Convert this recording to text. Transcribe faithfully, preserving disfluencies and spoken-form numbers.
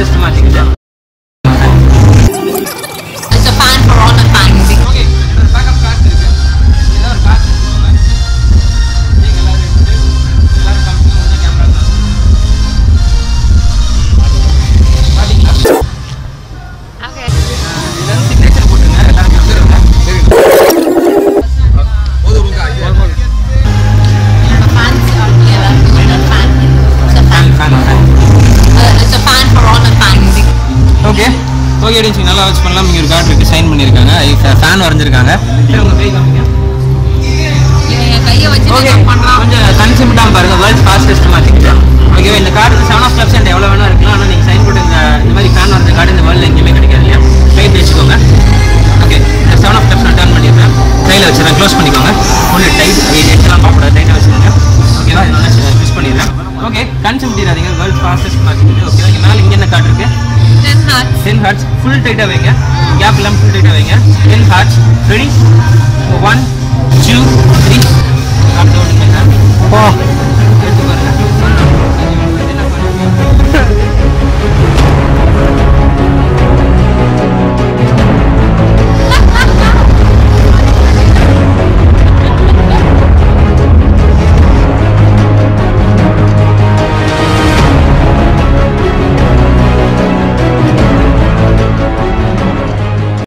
fastest magic. It's a fan for all the fans. Okay, backup card. Okay teaching நல்லா watch பண்ணலாம். இங்கே ஒரு card இருக்குது, sign பண்ணியிருக்காங்க, ஃபேன் வரைஞ்சிருக்காங்க. உங்கள் கை காமிங்க. ஓகே கொஞ்சம் கன்சியூம்டாக பாருங்கள். World's fastest magic. ஓகேவா, இந்த கார்டு செவன் ஆஃப் கிளப்ஸ் எவ்வளோ வேணா இருக்கலாம். ஆனால் நீங்கள் சைன் போட்டு இந்த இந்த மாதிரி ஃபேன் வரைஞ்ச கார்டு இந்த வேர்ல்டில் எங்கேயுமே கிடைக்காது இல்லையா. கை வச்சுக்கோங்க. ஓகே, செவன் ஆஃப் கிளப்ஸ் நான் டர்ன் பண்ணிடுறேன். கையில் வச்சுருக்கேன், க்ளோஸ் பண்ணிக்கோங்க. ஒன்று டைட் எல்லாம் பார்க்கக்கூடாது, டைட்டாக வச்சுக்கோங்க. ஓகேவா, இது நல்லா யூஸ் பண்ணிடுறேன். ஓகே, கன்சியூம் பண்ணிடாதீங்க. World's fastest magic. ஓகே, இங்கே மேலே இங்கே என்ன கார்டு இருக்குது? ten hearts full tight வைங்க. கேப் எல்லாம் full tight வைங்க. ten hearts ready one two three. Come down in my hand. Oh